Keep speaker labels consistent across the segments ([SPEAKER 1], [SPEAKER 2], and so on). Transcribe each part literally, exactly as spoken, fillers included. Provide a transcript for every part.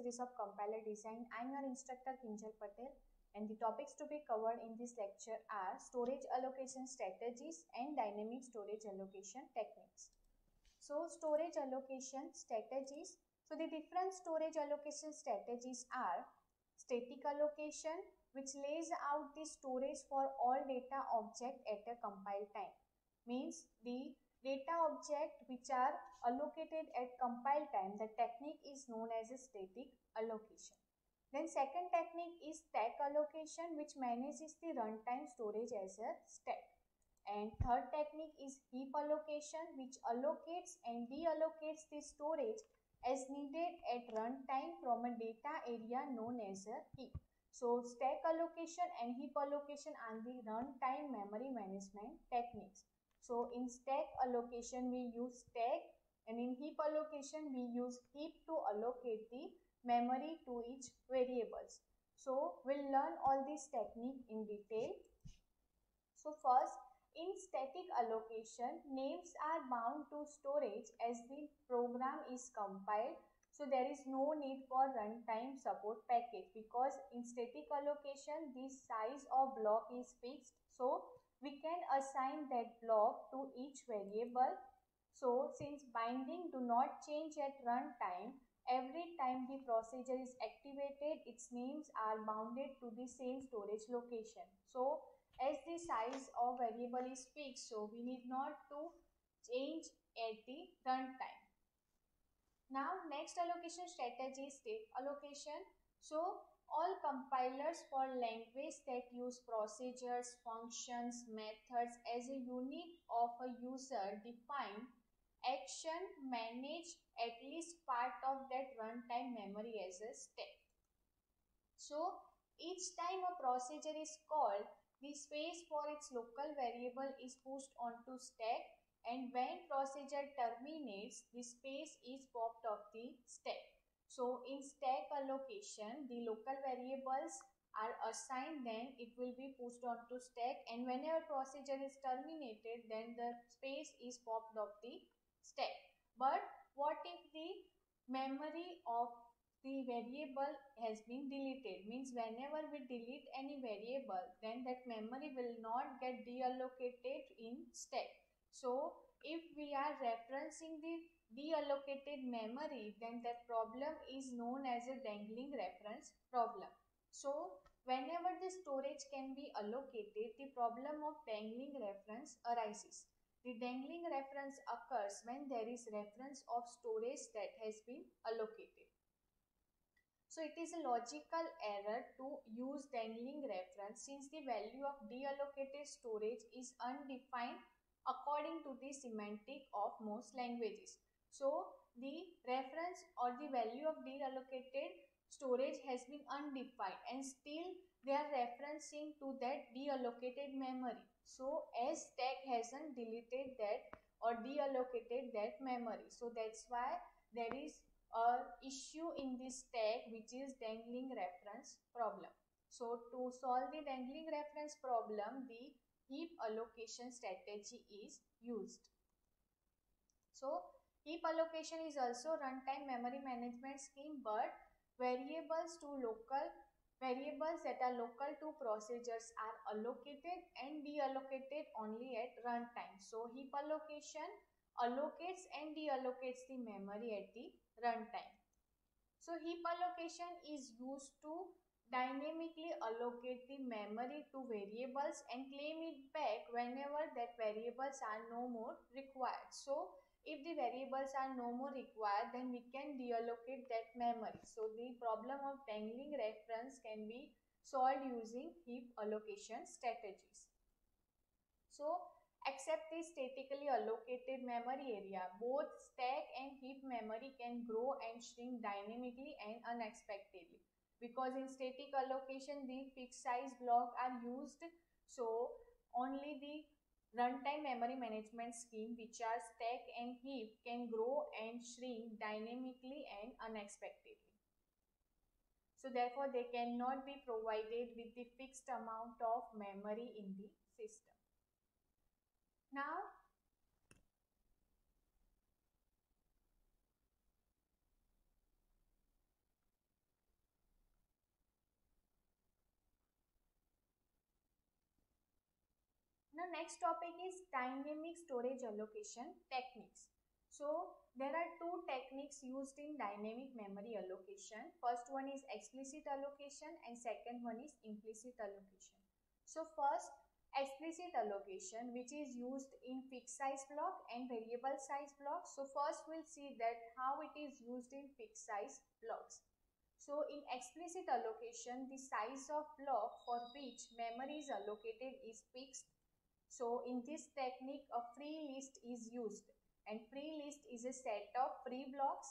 [SPEAKER 1] series of compiler design. I'm your instructor Kinjal Patel, and the topics to be covered in this lecture are storage allocation strategies and dynamic storage allocation techniques. So storage allocation strategies. So the different storage allocation strategies are static allocation, which lays out the storage for all data object at a compile time. Means the data object which are allocated at compile time, the technique is known as a static allocation. Then second technique is stack allocation, which manages the runtime storage as a stack. And third technique is heap allocation, which allocates and deallocates the storage as needed at runtime from a data area known as a heap. So stack allocation and heap allocation are the runtime memory management techniques. So in stack allocation we use stack, and in heap allocation we use heap to allocate the memory to each variables. So we'll learn all these techniques in detail. So first, in static allocation, names are bound to storage as the program is compiled. So there is no need for runtime support package, because in static allocation the size of block is fixed. So we can assign that block to each variable. So since binding do not change at runtime, every time the procedure is activated, its names are bounded to the same storage location. So as the size of variable is fixed, so we need not to change at the runtime. Now next allocation strategy is state allocation. So all compilers for language that use procedures, functions, methods as a unit of a user defined action manage at least part of that runtime memory as a stack. So each time a procedure is called, the space for its local variable is pushed onto stack, and when procedure terminates, the space is popped off the stack. So in stack allocation, the local variables are assigned, then it will be pushed onto stack, and whenever procedure is terminated, then the space is popped off the stack. But what if the memory of the variable has been deleted? Means whenever we delete any variable, then that memory will not get deallocated in stack. So if we are referencing the deallocated memory, then that problem is known as a dangling reference problem. So whenever the storage can be allocated, the problem of dangling reference arises. The dangling reference occurs when there is reference of storage that has been allocated. So it is a logical error to use dangling reference, since the value of deallocated storage is undefined according to the semantic of most languages. So the reference or the value of deallocated storage has been undefined, and still they are referencing to that deallocated memory. So as stack hasn't deleted that or deallocated that memory, so that's why there is a issue in this stack, which is dangling reference problem. So to solve the dangling reference problem, the heap allocation strategy is used. So heap allocation is also runtime memory management scheme, but variables to local variables that are local to procedures are allocated and deallocated only at runtime. So heap allocation allocates and deallocates the memory at the runtime. So heap allocation is used to dynamically allocate the memory to variables and claim it back whenever that variables are no more required. So if the variables are no more required, then we can deallocate that memory. So the problem of dangling reference can be solved using heap allocation strategies. So except the statically allocated memory area, both stack and heap memory can grow and shrink dynamically and unexpectedly, because in static allocation the fixed size block are used. So only the runtime memory management scheme, which are stack and heap, can grow and shrink dynamically and unexpectedly. So therefore they cannot be provided with the fixed amount of memory in the system. Now Now next topic is dynamic storage allocation techniques. So there are two techniques used in dynamic memory allocation. First one is explicit allocation and second one is implicit allocation. So first, explicit allocation, which is used in fixed size block and variable size blocks. So first we'll see that how it is used in fixed size blocks. So in explicit allocation, the size of block for which memory is allocated is fixed. So in this technique, a free list is used, and free list is a set of free blocks.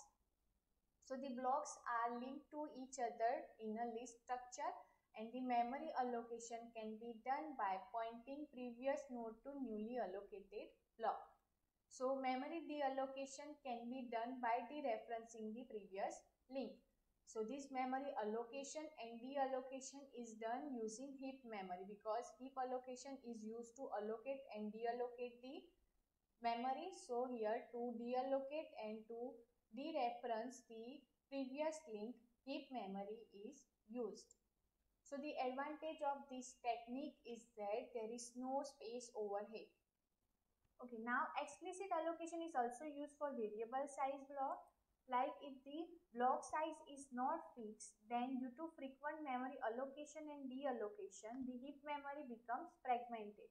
[SPEAKER 1] So the blocks are linked to each other in a list structure, and the memory allocation can be done by pointing previous node to newly allocated block. So memory deallocation can be done by dereferencing the previous link. So this memory allocation and deallocation is done using heap memory, because heap allocation is used to allocate and deallocate the memory. So here to deallocate and to dereference the previous link, heap memory is used. So the advantage of this technique is that there is no space overhead. Okay, now explicit allocation is also used for variable size block. Like if the block size is not fixed, then due to frequent memory allocation and deallocation, the heap memory becomes fragmented.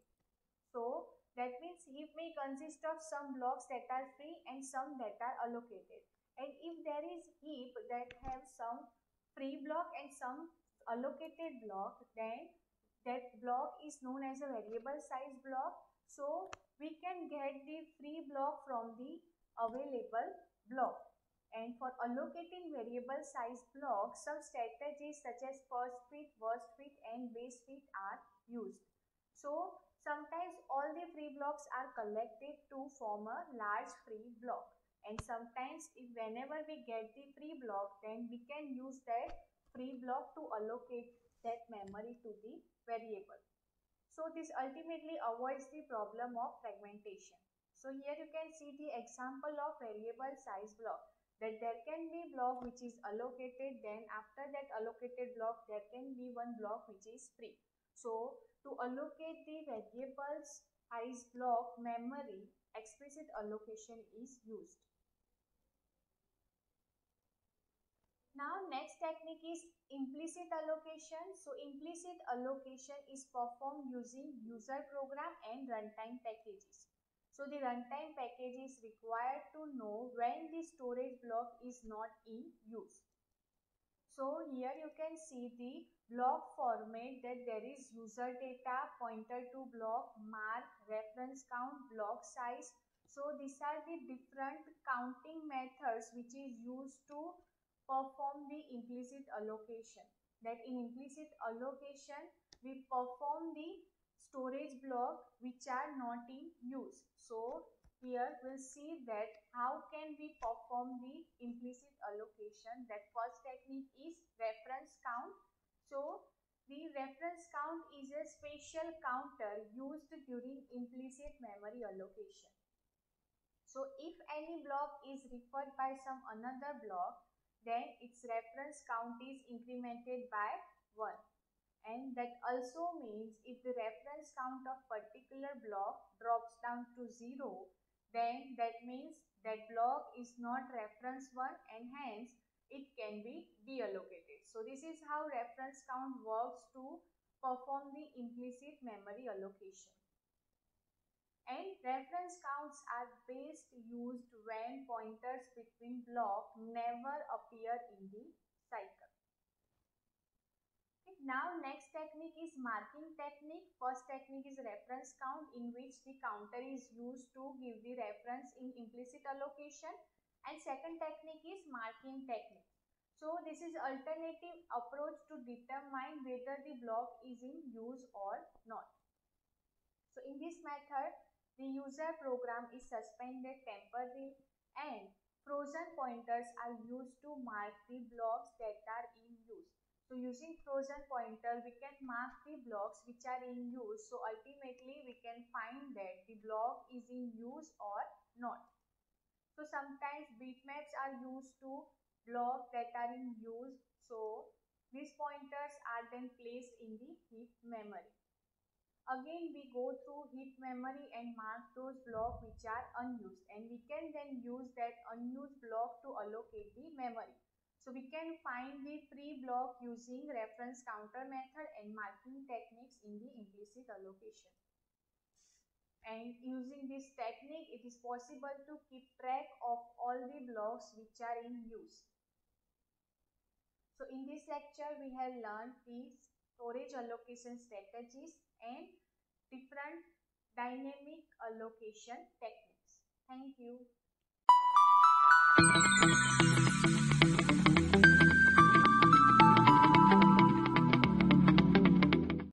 [SPEAKER 1] So that means heap may consist of some blocks that are free and some that are allocated. And if there is heap that have some free block and some allocated block, then that block is known as a variable size block. So we can get the free block from the available block. And for allocating variable size blocks, some strategies such as first fit, worst fit and base fit are used. So sometimes all the free blocks are collected to form a large free block, and sometimes if whenever we get the free block, then we can use that free block to allocate that memory to the variable. So this ultimately avoids the problem of fragmentation. So here you can see the example of variable size block, that there can be block which is allocated, then after that allocated block there can be one block which is free. So to allocate the variables size block memory, explicit allocation is used. Now next technique is implicit allocation. So implicit allocation is performed using user program and runtime packages. So the runtime package is required to know when the storage block is not in use. So here you can see the block format, that there is user data, pointer to block, mark, reference count, block size. So these are the different counting methods which is used to perform the implicit allocation. That in implicit allocation we perform the storage block which are not in use. So here we'll see that how can we perform the implicit allocation. That first technique is reference count. So the reference count is a special counter used during implicit memory allocation. So if any block is referred by some another block, then its reference count is incremented by one. And that also means if the reference count of particular block drops down to zero, then that means that block is not reference one and hence it can be deallocated. So this is how reference count works to perform the implicit memory allocation. And reference counts are best used when pointers between blocks never appear in the cycle. Now next technique is marking technique. First technique is reference count, in which the counter is used to give the reference in implicit allocation, and second technique is marking technique. So this is alternative approach to determine whether the block is in use or not. So in this method the user program is suspended temporarily and frozen pointers are used to mark the blocks that are in use. So using frozen pointer we can mark the blocks which are in use. So ultimately we can find that the block is in use or not. So sometimes bitmaps are used to blocks that are in use. So these pointers are then placed in the heap memory. Again, we go through heap memory and mark those blocks which are unused, and we can then use that unused block to allocate the memory. So we can find the free block using reference counter method and marking techniques in the implicit allocation. And using this technique, it is possible to keep track of all the blocks which are in use. So in this lecture, we have learned the storage allocation strategies and different dynamic allocation techniques. Thank you.